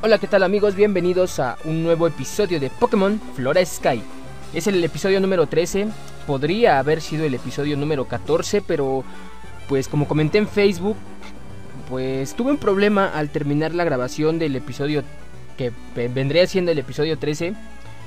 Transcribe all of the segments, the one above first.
Hola, ¿qué tal amigos? Bienvenidos a un nuevo episodio de Pokémon Flora Sky. Es el episodio número 13, podría haber sido el episodio número 14, pero pues como comenté en Facebook, pues tuve un problema al terminar la grabación del episodio que vendría siendo el episodio 13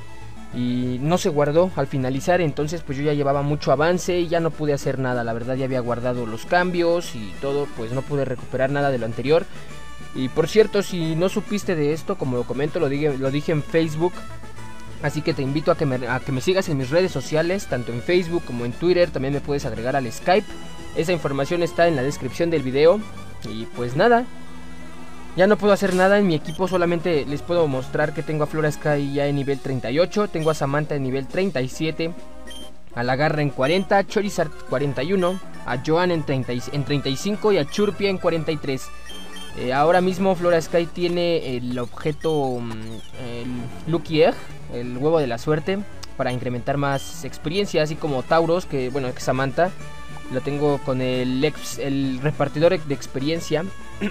y no se guardó al finalizar. Entonces pues yo ya llevaba mucho avance y ya no pude hacer nada, la verdad ya había guardado los cambios y todo, pues no pude recuperar nada de lo anterior. Y por cierto, si no supiste de esto, como lo comento, lo dije en Facebook. Así que te invito a que me sigas en mis redes sociales, tanto en Facebook como en Twitter. También me puedes agregar al Skype. Esa información está en la descripción del video. Y pues nada, ya no puedo hacer nada en mi equipo. Solamente les puedo mostrar que tengo a Flora Sky ya en nivel 38. Tengo a Samantha en nivel 37. A la Garra en 40, a Charizard 41, a Joan en 35 y a Churpia en 43. Ahora mismo Flora Sky tiene el objeto, el Lucky Egg, el huevo de la suerte, para incrementar más experiencia, así como Tauros, que bueno, que Samantha, lo tengo con el repartidor de experiencia.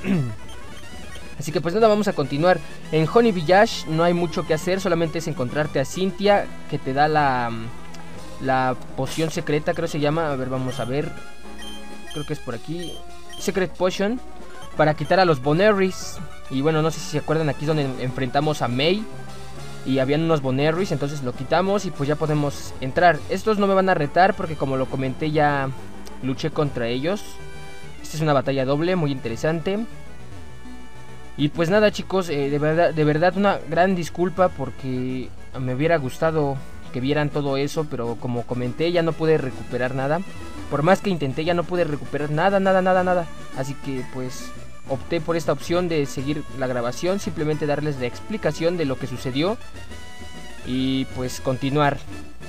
Así que pues nada, vamos a continuar. En Honey Village no hay mucho que hacer, solamente es encontrarte a Cynthia, que te da la poción secreta, creo que se llama. A ver, vamos a ver, creo que es por aquí, Secret Potion, para quitar a los Bonerries. Y bueno, no sé si se acuerdan, aquí es donde enfrentamos a May y habían unos Bonerries, entonces lo quitamos y pues ya podemos entrar. Estos no me van a retar porque, como lo comenté, ya luché contra ellos. Esta es una batalla doble muy interesante. Y pues nada, chicos, de verdad una gran disculpa, porque me hubiera gustado que vieran todo eso, pero como comenté, ya no pude recuperar nada. Por más que intenté, ya no pude recuperar nada. Así que pues opté por esta opción de seguir la grabación, simplemente darles la explicación de lo que sucedió y pues continuar.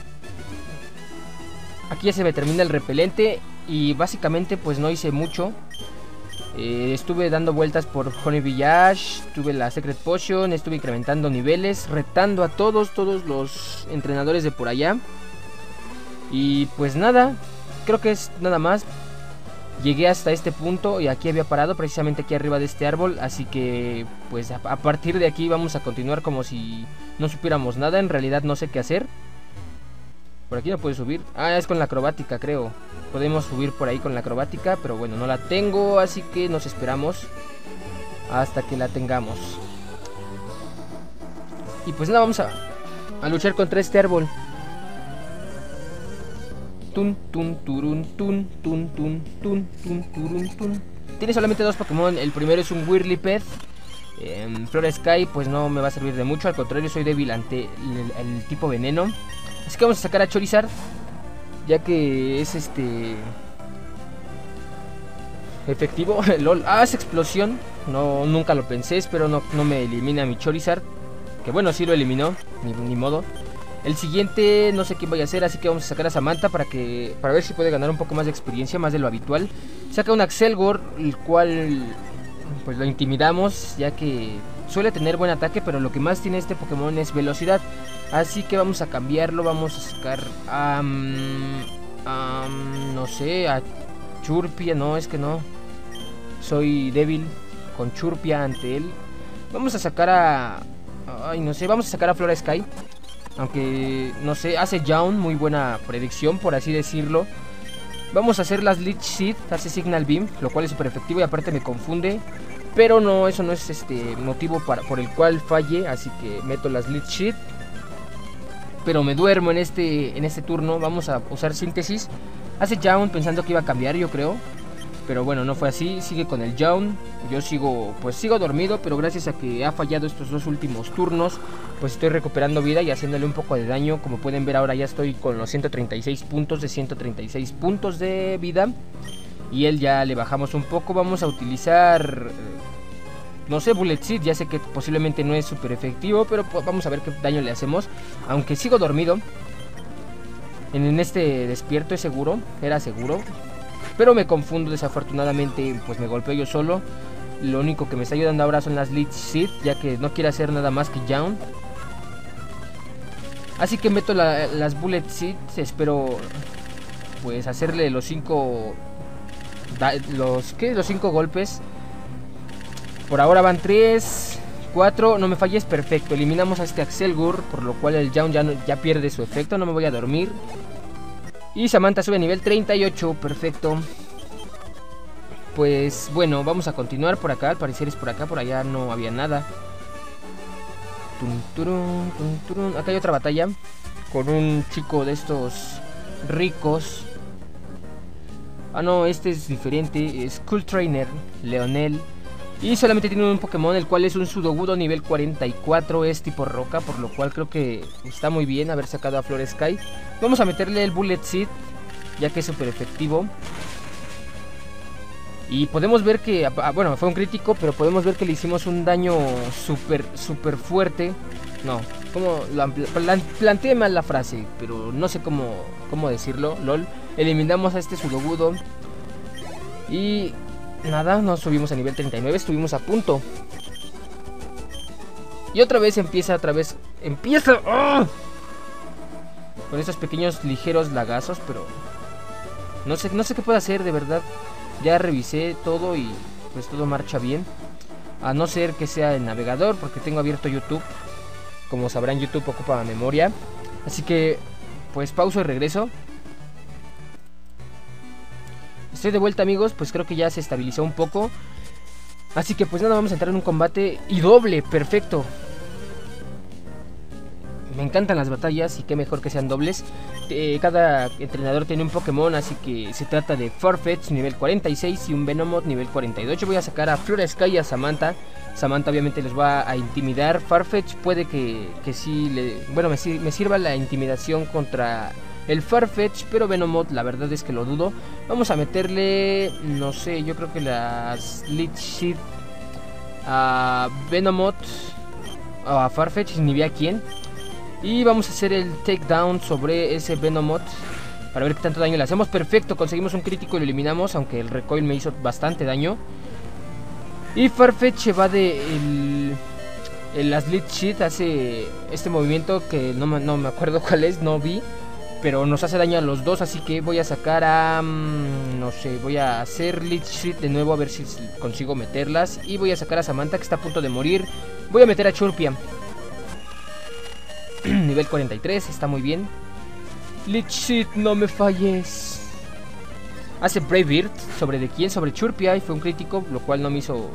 Aquí ya se me termina el repelente y básicamente pues no hice mucho. Estuve dando vueltas por Honey Village, tuve la Secret Potion, estuve incrementando niveles, retando a todos los entrenadores de por allá. Y pues nada, creo que es nada más. Llegué hasta este punto y aquí había parado, precisamente aquí arriba de este árbol. Así que pues a partir de aquí vamos a continuar como si no supiéramos nada. En realidad no sé qué hacer. Por aquí no puedo subir. Ah, es con la acrobática, creo. Podemos subir por ahí con la acrobática, pero bueno, no la tengo, así que nos esperamos hasta que la tengamos. Y pues nada, vamos a luchar contra este árbol. Tiene solamente dos Pokémon. El primero es un Whirliped. Flora Sky pues no me va a servir de mucho, al contrario, soy débil ante el tipo veneno. Así que vamos a sacar a Charizard, ya que es efectivo. LOL. Ah, es explosión. No, nunca lo pensé. Espero no me elimina mi Charizard, que bueno, sí lo eliminó, ni modo. El siguiente no sé quién vaya a ser, así que vamos a sacar a Samantha para ver si puede ganar un poco más de experiencia, más de lo habitual. Saca un Axelgor, el cual pues lo intimidamos, ya que suele tener buen ataque, pero lo que más tiene este Pokémon es velocidad. Así que vamos a cambiarlo, vamos a sacar a no sé, a Churpia. No, es que no, soy débil con Churpia ante él. Vamos a sacar no sé, vamos a sacar a Flora Sky. Aunque, no sé, hace Jaun, muy buena predicción, por así decirlo. Vamos a hacer las Leech Seed, hace Signal Beam, lo cual es súper efectivo y aparte me confunde. Pero no, eso no es motivo por el cual falle, así que meto las Leech Seed. Pero me duermo en este turno. Vamos a usar Síntesis. Hace Jaun pensando que iba a cambiar, yo creo. Pero bueno, no fue así, sigue con el Jaun. Yo sigo dormido, pero gracias a que ha fallado estos dos últimos turnos, pues estoy recuperando vida y haciéndole un poco de daño. Como pueden ver, ahora ya estoy con los 136 puntos de 136 puntos de vida. Y él ya le bajamos un poco. Vamos a utilizar, no sé, Bullet Seed. Ya sé que posiblemente no es súper efectivo, pero vamos a ver qué daño le hacemos. Aunque sigo dormido, en este despierto era seguro. Pero me confundo, desafortunadamente, pues me golpeo yo solo. Lo único que me está ayudando ahora son las Leech Seed, ya que no quiere hacer nada más que Jaun. Así que meto las Bullet Seeds. Espero pues hacerle los 5 golpes. Por ahora van 3. 4, no me falles, perfecto. Eliminamos a este Axelgur, por lo cual el Yawn ya pierde su efecto, no me voy a dormir. Y Samantha sube a nivel 38, perfecto. Pues bueno, vamos a continuar por acá, al parecer es por acá, por allá no había nada. Acá hay otra batalla con un chico de estos ricos. Ah no, este es diferente, es Cool Trainer, Leonel. Y solamente tiene un Pokémon, el cual es un Sudowoodo nivel 44, es tipo roca, por lo cual creo que está muy bien haber sacado a Florasky. Vamos a meterle el Bullet Seed, ya que es súper efectivo. Y podemos ver que, bueno, fue un crítico, pero podemos ver que le hicimos un daño súper fuerte. No, como planteé mal la frase, pero no sé cómo decirlo, lol. Eliminamos a este Sudowoodo. Y nada, nos subimos a nivel 39, estuvimos a punto. Y otra vez empieza. ¡Oh! Con estos pequeños ligeros lagazos, pero no sé qué puedo hacer, de verdad. Ya revisé todo y pues todo marcha bien. A no ser que sea el navegador, porque tengo abierto YouTube. Como sabrán, YouTube ocupa memoria. Así que pues pauso y regreso. Estoy de vuelta, amigos, pues creo que ya se estabilizó un poco. Así que pues nada, vamos a entrar en un combate y doble, perfecto. Me encantan las batallas y qué mejor que sean dobles. Cada entrenador tiene un Pokémon, así que se trata de Farfetch nivel 46 y un Venomoth nivel 42. Yo voy a sacar a Florasky y a Samantha. Samantha obviamente les va a intimidar. Farfetch puede que sí me sirva la intimidación contra el Farfetch, pero Venomoth la verdad es que lo dudo. Vamos a meterle, no sé, yo creo que las Leech Seed a Venomoth o a Farfetch, ni vi a quién. Y vamos a hacer el takedown sobre ese Venomoth para ver qué tanto daño le hacemos. Perfecto, conseguimos un crítico y lo eliminamos, aunque el recoil me hizo bastante daño. Y Farfetch se va de las Leech Seed, hace este movimiento que no me acuerdo cuál es, no vi, pero nos hace daño a los dos, así que voy a sacar a no sé, voy a hacer Leech Seed de nuevo a ver si consigo meterlas. Y voy a sacar a Samantha, que está a punto de morir. Voy a meter a Churpia nivel 43, está muy bien. Leech Seed, no me falles. Hace Brave Bird, ¿sobre de quién? Sobre Churpia, y fue un crítico, lo cual no me hizo...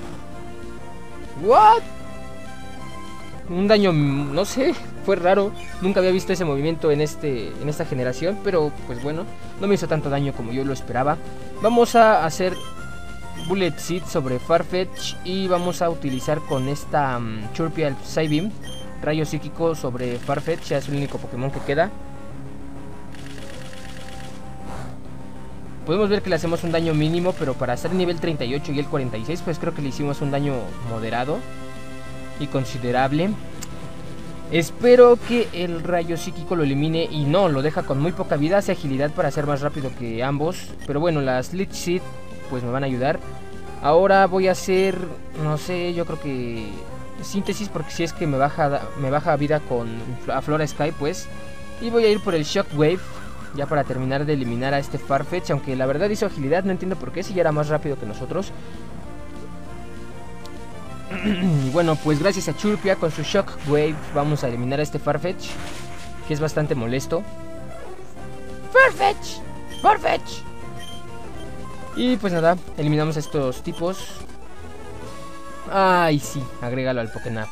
¿What? Un daño, no sé, fue raro. Nunca había visto ese movimiento en esta generación, pero pues bueno, no me hizo tanto daño como yo lo esperaba. Vamos a hacer Bullet Seed sobre Farfetch y vamos a utilizar con esta Churpia el Psybeam, rayo psíquico sobre Farfetch, ya es el único Pokémon que queda. Podemos ver que le hacemos un daño mínimo, pero para estar en nivel 38 y el 46, pues creo que le hicimos un daño moderado y considerable. Espero que el rayo psíquico lo elimine y no, lo deja con muy poca vida, hace agilidad para ser más rápido que ambos. Pero bueno, las Leech Seed pues me van a ayudar. Ahora voy a hacer, no sé, yo creo que síntesis, porque si es que me baja vida con a Florasky pues. Y voy a ir por el Shockwave, ya para terminar de eliminar a este Farfetch, aunque la verdad hizo agilidad, no entiendo por qué, si ya era más rápido que nosotros. Y bueno, pues gracias a Churpia con su Shockwave vamos a eliminar a este Farfetch, que es bastante molesto. ¡Farfetch! ¡Farfetch! Y pues nada, eliminamos a estos tipos. Ay, sí, agrégalo al Pokénap.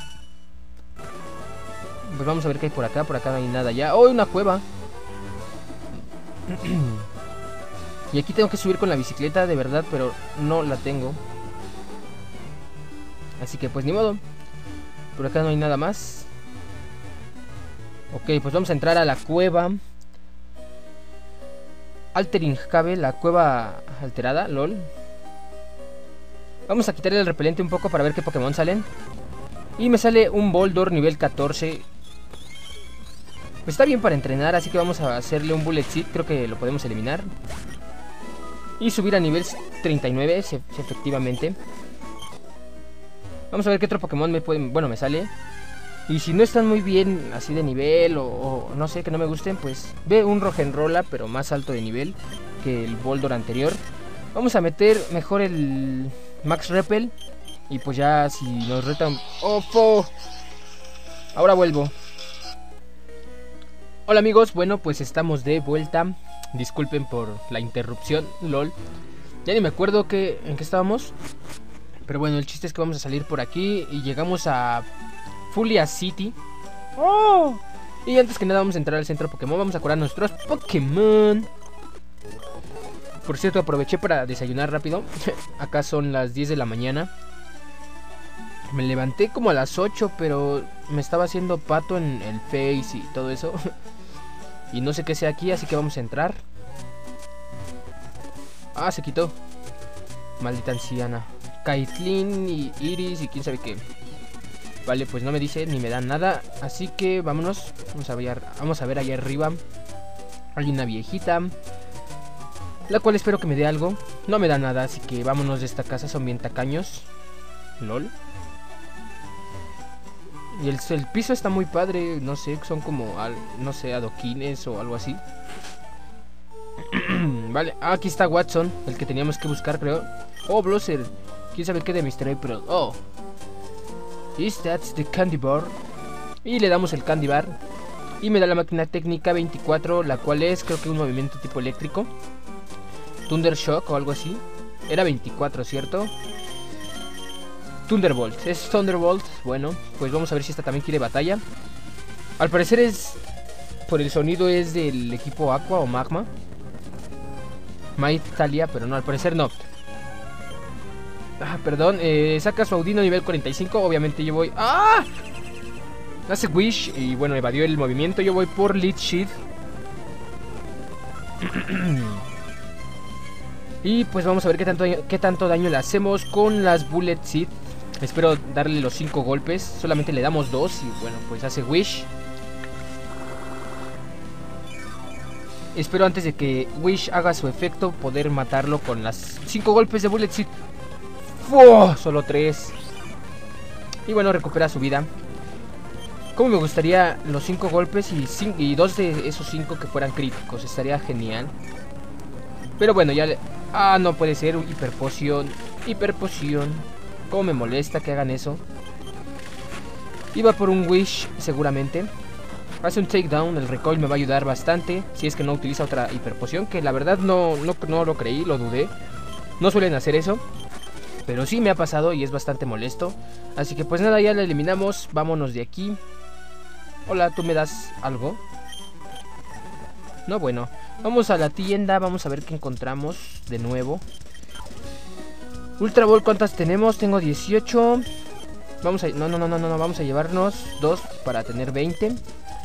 Pues vamos a ver qué hay por acá no hay nada ya. ¡Oh, una cueva! Y aquí tengo que subir con la bicicleta, de verdad, pero no la tengo. Así que pues ni modo. Por acá no hay nada más. Ok, pues vamos a entrar a la cueva Altering Cave, la cueva alterada, lol. Vamos a quitarle el repelente un poco para ver qué Pokémon salen. Y me sale un Boldor nivel 14. Pues está bien para entrenar, así que vamos a hacerle un Bullet Seed, creo que lo podemos eliminar. Y subir a nivel 39, efectivamente. Vamos a ver qué otro Pokémon me sale. Y si no están muy bien así de nivel o no sé, que no me gusten, pues ve un Rogenrola, pero más alto de nivel que el Boldor anterior. Vamos a meter mejor el Max Repel Y pues ya si nos retan... ¡Ofo! Ahora vuelvo. Hola amigos, bueno pues estamos de vuelta. Disculpen por la interrupción, lol. Ya ni me acuerdo en qué estábamos. Pero bueno, el chiste es que vamos a salir por aquí y llegamos a Fulia City. ¡Oh! Y antes que nada vamos a entrar al centro Pokémon. Vamos a curar nuestros Pokémon. Por cierto, aproveché para desayunar rápido. Acá son las 10 de la mañana. Me levanté como a las 8, pero me estaba haciendo pato en el Face y todo eso. Y no sé qué sea aquí, así que vamos a entrar. Ah, se quitó. Maldita anciana. Caitlyn y Iris y quién sabe qué. Vale, pues no me dice ni me da nada. Así que vámonos. Vamos a ver allá arriba. Hay una viejita, la cual espero que me dé algo. No me da nada, así que vámonos de esta casa. Son bien tacaños. LOL. Y el piso está muy padre. No sé, son como, no sé, adoquines o algo así. Vale, aquí está Watson, el que teníamos que buscar, creo. Oh, Blosser. Quién sabe qué de Mr. April. Oh, is that the candy bar? Y le damos el candy bar. Y me da la máquina técnica 24, la cual es, creo que un movimiento tipo eléctrico. Thunder Shock o algo así. Era 24, ¿cierto? Thunderbolt, es Thunderbolt. Bueno, pues vamos a ver si esta también quiere batalla. Al parecer es... por el sonido es del equipo Aqua o Magma. Talia, pero no, al parecer no. Ah, perdón, saca su Audino nivel 45. Obviamente yo voy... ¡Ah! Hace Wish y bueno, evadió el movimiento. Yo voy por Leech Seed. Y pues vamos a ver qué tanto daño le hacemos con las Bullet Seed. Espero darle los 5 golpes. Solamente le damos 2 y bueno, pues hace Wish. Espero antes de que Wish haga su efecto poder matarlo con las 5 golpes de Bullet Seed. ¡Fua! Solo 3. Y bueno, recupera su vida. Como me gustaría los 5 golpes y 2 de esos 5 que fueran críticos. Estaría genial. Pero bueno, ya le... Ah, no puede ser. Hiperpoción. Hiperpoción. Cómo me molesta que hagan eso. Iba por un Wish seguramente. Hace un takedown. El recoil me va a ayudar bastante. Si es que no utiliza otra hiperpoción. Que la verdad no lo creí, lo dudé. No suelen hacer eso. Pero sí me ha pasado y es bastante molesto. Así que pues nada, ya la eliminamos. Vámonos de aquí. Hola, ¿tú me das algo? No, bueno. Vamos a la tienda, vamos a ver qué encontramos de nuevo. Ultra Ball, ¿cuántas tenemos? Tengo 18. Vamos a... No, vamos a llevarnos 2 para tener 20.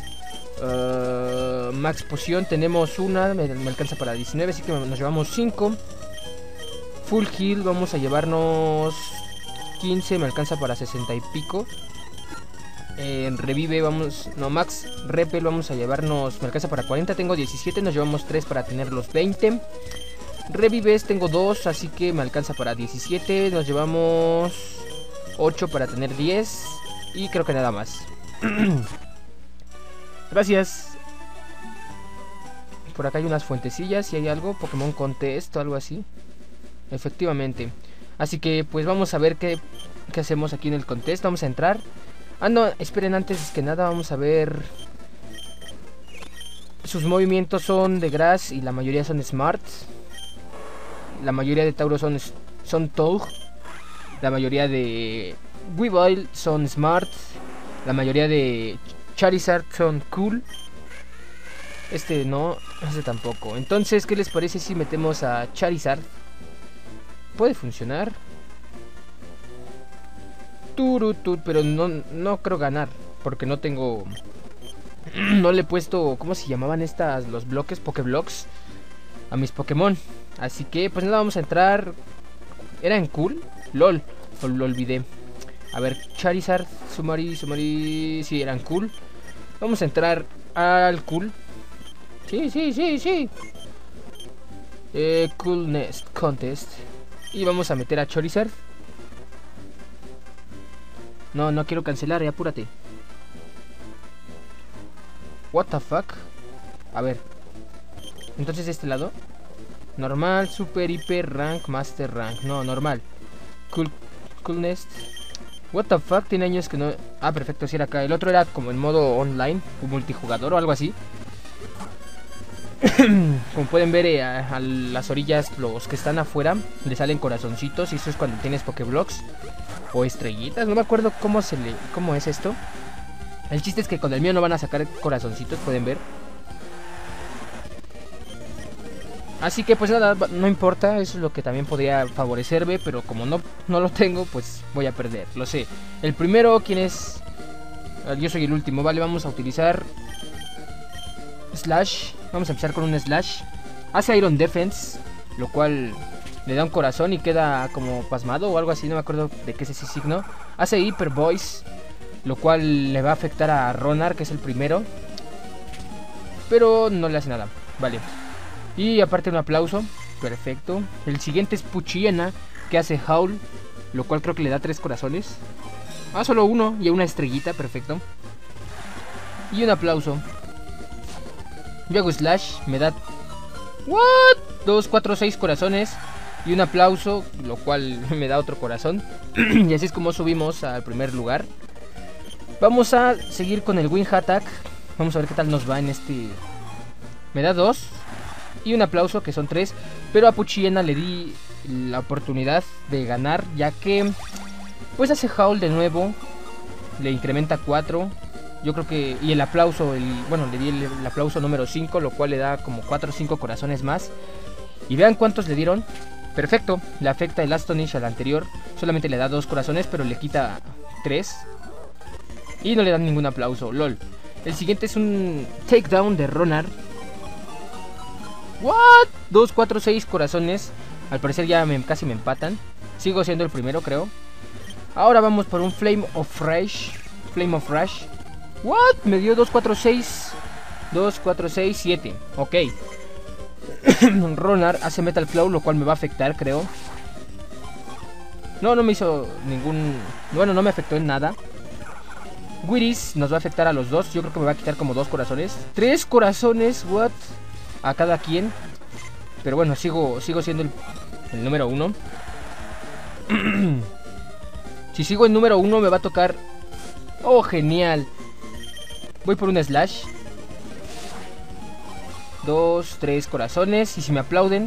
Max Poción, tenemos una, me alcanza para 19, así que nos llevamos 5. Full Heal, vamos a llevarnos 15, me alcanza para 60 y pico. Revive, vamos... No, Max Repel, vamos a llevarnos... Me alcanza para 40, tengo 17, nos llevamos 3 para tener los 20. Revives, tengo 2, así que me alcanza para 17. Nos llevamos 8 para tener 10. Y creo que nada más. Gracias. Por acá hay unas fuentecillas, si hay algo, Pokémon Contest o algo así. Efectivamente. Así que pues vamos a ver qué hacemos aquí en el contest. Vamos a entrar. Ah, no, esperen, antes que nada vamos a ver. Sus movimientos son de Grass y la mayoría son Smart. La mayoría de Tauros son Toug. La mayoría de Weavile son Smart. La mayoría de Charizard son Cool. Este no, este tampoco. Entonces, ¿qué les parece si metemos a Charizard? Puede funcionar. Pero no creo ganar, porque no tengo... No le he puesto... ¿Cómo se llamaban estas? Los bloques, Pokéblocks, a mis Pokémon. Así que pues nada, vamos a entrar. ¿Era en Cool? LOL, lo olvidé. A ver, Charizard, Sumari. Sí, eran Cool. Vamos a entrar al Cool. Sí. Coolness Contest. Y vamos a meter a Charizard. No quiero cancelar, apúrate. What the fuck. A ver. Entonces de este lado. Normal, super, hiper, rank, master rank. No, normal. Cool Cool Nest. What the fuck, tiene años que no... Ah, perfecto, sí era acá. El otro era como en modo online, o multijugador o algo así. Como pueden ver, a las orillas, los que están afuera, le salen corazoncitos. Y eso es cuando tienes Pokéblocks o estrellitas. No me acuerdo cómo es esto. El chiste es que con el mío no van a sacar corazoncitos, pueden ver. Así que pues nada, no importa, eso es lo que también podría favorecerme, pero como no lo tengo, pues voy a perder, lo sé. El primero, ¿quién es? Yo soy el último, vale, vamos a utilizar Slash. Vamos a empezar con un Slash. Hace Iron Defense, lo cual le da un corazón y queda como pasmado o algo así, no me acuerdo de qué es ese signo. Hace Hyper Voice, lo cual le va a afectar a Ronar, que es el primero, pero no le hace nada, vale. Y aparte un aplauso, perfecto. El siguiente es Poochyena, que hace Howl, lo cual creo que le da 3 corazones. Ah, solo uno y una estrellita, perfecto. Y un aplauso. Yo hago Slash, me da... ¿What? 2, 4, 6 corazones. Y un aplauso, lo cual me da otro corazón. Y así es como subimos al primer lugar. Vamos a seguir con el Wing Attack. Vamos a ver qué tal nos va en este... Me da 2. Y un aplauso, que son 3. Pero a Poochyena le di la oportunidad de ganar, ya que pues hace Howl de nuevo. Le incrementa 4. Yo creo que... Y el aplauso, bueno, le di el aplauso número 5, lo cual le da como 4 o 5 corazones más. Y vean cuántos le dieron. Perfecto, le afecta el Astonish al anterior. Solamente le da 2 corazones, pero le quita 3. Y no le dan ningún aplauso, lol. El siguiente es un Takedown de Ronar. What? 2, 4, 6 corazones. Al parecer ya casi me empatan. Sigo siendo el primero, creo. Ahora vamos por un Flame of Rush. Flame of Rush. What? Me dio 2, 4, 6. 2, 4, 6, 7. Ok. Ronar hace Metal Claw, lo cual me va a afectar, creo. No me hizo ningún... Bueno, no me afectó en nada. Whiris nos va a afectar a los dos. Yo creo que me va a quitar como 2 corazones. 3 corazones, what? A cada quien. Pero bueno, sigo siendo el número 1. Si sigo en número 1 me va a tocar... Oh, genial. Voy por un Slash. 2, 3 corazones. Y si me aplauden...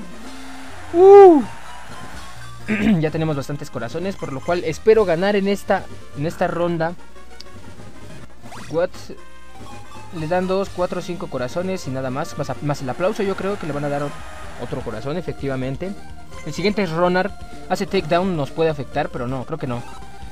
Ya tenemos bastantes corazones, por lo cual espero ganar en esta ronda. What? Le dan 2, 4, 5 corazones y nada más. Más el aplauso, yo creo que le van a dar otro corazón, efectivamente. El siguiente es Ronar. Hace Takedown, nos puede afectar, pero no, creo que no.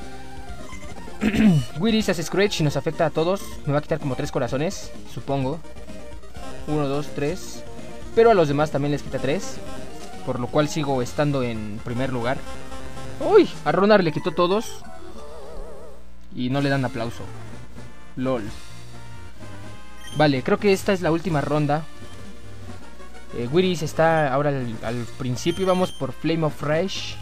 Whiris hace Scratch y nos afecta a todos. Me va a quitar como 3 corazones, supongo. 1, 2, 3. Pero a los demás también les quita 3. Por lo cual sigo estando en primer lugar. ¡Uy! A Ronar le quitó todos. Y no le dan aplauso. LOL. Vale, creo que esta es la última ronda. Whiris está ahora al principio. Vamos por Flame of Rush.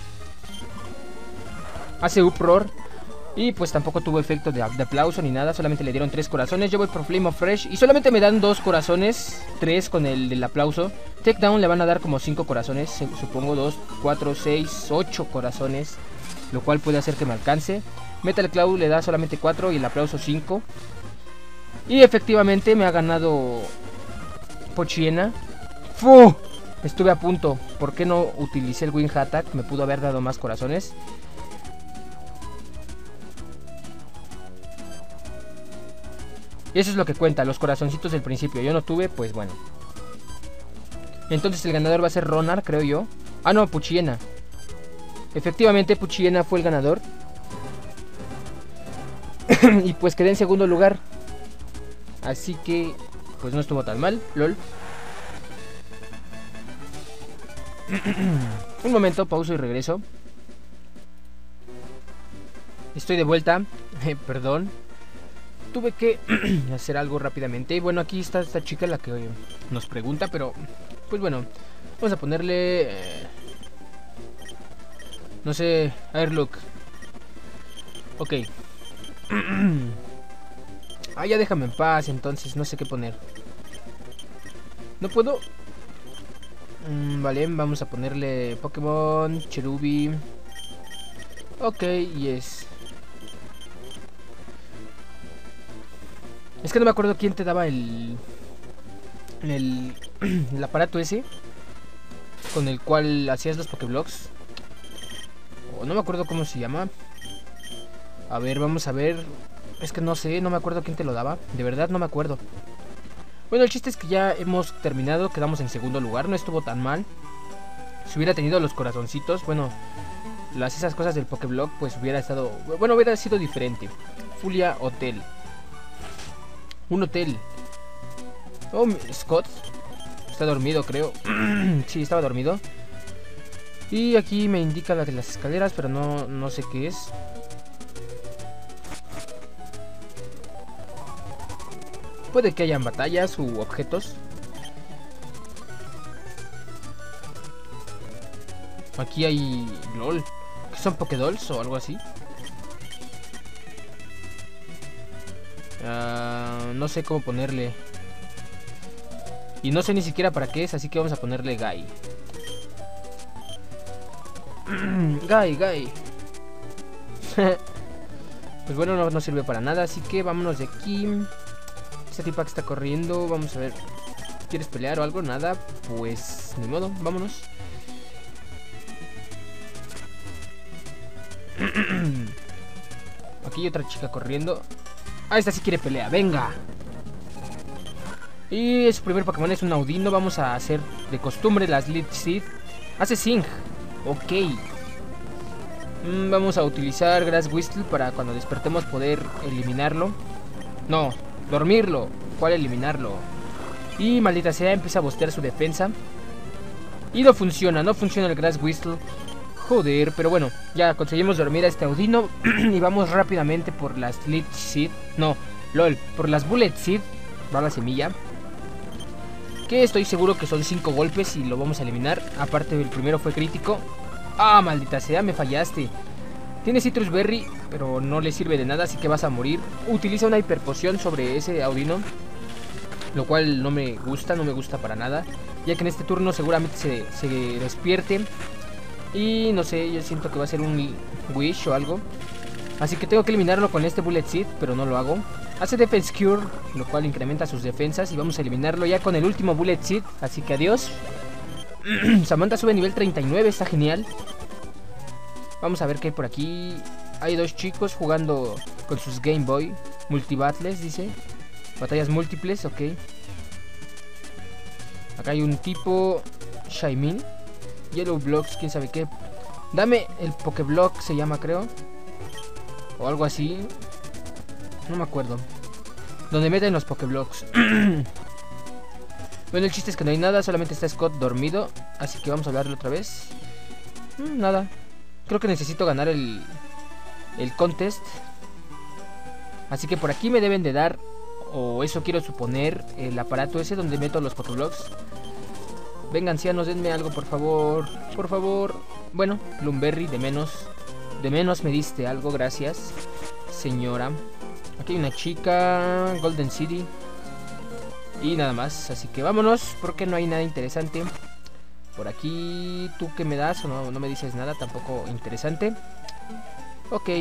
Hace Uproar. Y pues tampoco tuvo efecto de aplauso ni nada. Solamente le dieron 3 corazones. Yo voy por Flame of Rush. Y solamente me dan 2 corazones. 3 con el del aplauso. Takedown le van a dar como 5 corazones. Supongo 2, 4, 6, 8 corazones. Lo cual puede hacer que me alcance. Metal Claw le da solamente 4 y el aplauso 5. Y efectivamente me ha ganado Poochyena. ¡Fu! Estuve a punto. ¿Por qué no utilicé el Wing Attack? Me pudo haber dado más corazones. Y eso es lo que cuenta, los corazoncitos del principio. Yo no tuve, pues bueno. Entonces el ganador va a ser Ronar, creo yo. Ah, no, Poochyena. Efectivamente, Poochyena fue el ganador. Y pues quedé en segundo lugar. Así que, pues no estuvo tan mal, lol. Un momento, pauso y regreso. Estoy de vuelta. Perdón. Tuve que hacer algo rápidamente. Y bueno, aquí está esta chica la que nos pregunta, pero pues bueno, vamos a ponerle no sé, Airlook. Ok. Ah, ya déjame en paz, entonces no sé qué poner. No puedo. Vale, vamos a ponerle Pokémon Cherubi. Ok, y es... Es que no me acuerdo quién te daba el aparato ese con el cual hacías los Pokéblocks. O no me acuerdo cómo se llama. A ver, vamos a ver. Es que no sé, no me acuerdo quién te lo daba. De verdad no me acuerdo. Bueno, el chiste es que ya hemos terminado. Quedamos en segundo lugar, no estuvo tan mal. Si hubiera tenido los corazoncitos, bueno, esas cosas del Pokéblock, pues hubiera estado... Bueno, hubiera sido diferente. Fulia Hotel. Un hotel. Oh, Scott. Está dormido, creo. Sí, estaba dormido. Y aquí me indica la de las escaleras, pero no sé qué es. Puede que hayan batallas u objetos. Aquí hay... LOL. ¿Qué son Pokédolls o algo así? No sé cómo ponerle. Y no sé ni siquiera para qué es, así que vamos a ponerle Guy. Guy. Pues bueno, no sirve para nada, así que vámonos de aquí. Esta tipa que está corriendo, vamos a ver. ¿Quieres pelear o algo? Nada, pues ni modo, vámonos. Aquí hay otra chica corriendo. Ah, esta sí quiere pelea, venga. Y su primer Pokémon es un Audino. Vamos a hacer de costumbre las Leech Seed. Hace Zing. Ok. Vamos a utilizar Grass Whistle para cuando despertemos poder eliminarlo. No, dormirlo. ¿Cuál eliminarlo? Y maldita sea, empieza a bostear su defensa. Y no funciona el Grass Whistle. Joder, pero bueno, ya conseguimos dormir a este Audino. Y vamos rápidamente por las Leech Seed. No, LOL, por las Bullet Seed. Va la semilla. Que estoy seguro que son 5 golpes y lo vamos a eliminar. Aparte, el primero fue crítico. Ah, maldita sea, me fallaste. Tiene Citrus Berry, pero no le sirve de nada, así que vas a morir. Utiliza una hiperpoción sobre ese Audino, lo cual no me gusta para nada, ya que en este turno seguramente se despierte. Y no sé, yo siento que va a ser un Wish o algo. Así que tengo que eliminarlo con este Bullet Seed, pero no lo hago. Hace Defense Cure, lo cual incrementa sus defensas. Y vamos a eliminarlo ya con el último Bullet Seed. Así que adiós. Samantha sube a nivel 39, está genial. Vamos a ver qué hay por aquí. Hay dos chicos jugando con sus Game Boy. Multibattles, dice. Batallas múltiples, ok. Acá hay un tipo Shaymin. Yellow Blocks, quién sabe qué. Dame el Pokéblock, se llama, creo. O algo así. No me acuerdo. Donde meten los Pokéblocks. Bueno, el chiste es que no hay nada. Solamente está Scott dormido. Así que vamos a hablarle otra vez. Nada. Creo que necesito ganar el contest. Así que por aquí me deben de dar, o eso quiero suponer, el aparato ese donde meto los Pokéblocks. Venga, ancianos, denme algo, por favor. Por favor. Bueno, Bloomberry, de menos. De menos me diste algo, gracias, señora. Aquí hay una chica, Golden City. Y nada más, así que vámonos, porque no hay nada interesante. Por aquí, ¿tú qué me das? O no me dices nada, tampoco interesante. Ok.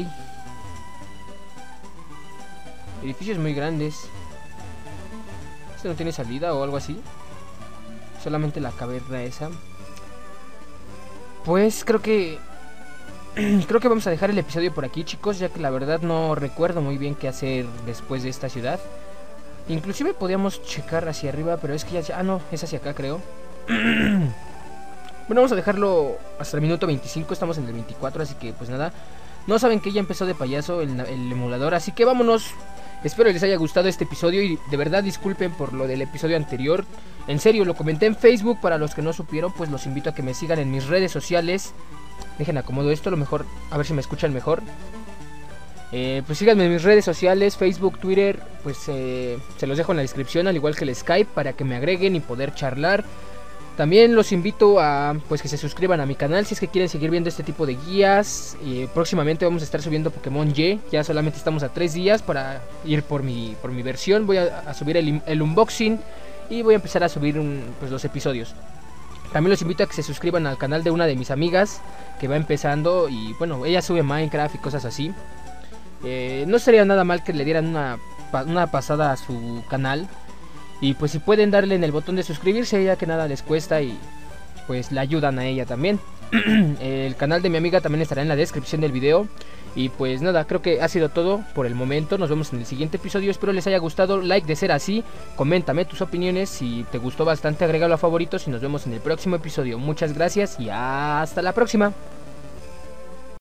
Edificios muy grandes. ¿Este no tiene salida o algo así? Solamente la caverna esa. Pues creo que vamos a dejar el episodio por aquí, chicos, ya que la verdad no recuerdo muy bien qué hacer después de esta ciudad. Inclusive podíamos checar hacia arriba, pero es que ya... Ah, no, es hacia acá, creo. Bueno, vamos a dejarlo hasta el minuto 25, estamos en el 24, así que pues nada. No saben que ya empezó de payaso el emulador, así que vámonos. Espero les haya gustado este episodio y de verdad disculpen por lo del episodio anterior. En serio, lo comenté en Facebook, para los que no supieron, pues los invito a que me sigan en mis redes sociales. Dejen acomodo esto, a lo mejor, a ver si me escuchan mejor. Pues síganme en mis redes sociales, Facebook, Twitter, pues se los dejo en la descripción, al igual que el Skype, para que me agreguen y poder charlar. También los invito a pues que se suscriban a mi canal si es que quieren seguir viendo este tipo de guías. Próximamente vamos a estar subiendo Pokémon Y. Ya solamente estamos a 3 días para ir por mi versión. Voy a subir el unboxing y voy a empezar a subir pues los episodios. También los invito a que se suscriban al canal de una de mis amigas que va empezando y bueno, ella sube Minecraft y cosas así. No sería nada mal que le dieran una pasada a su canal. Y pues si pueden darle en el botón de suscribirse, ya que nada les cuesta y pues le ayudan a ella también. El canal de mi amiga también estará en la descripción del video. Y pues nada, creo que ha sido todo por el momento. Nos vemos en el siguiente episodio. Espero les haya gustado. Like de ser así. Coméntame tus opiniones. Si te gustó bastante, agrégalo a favoritos. Y nos vemos en el próximo episodio. Muchas gracias y hasta la próxima.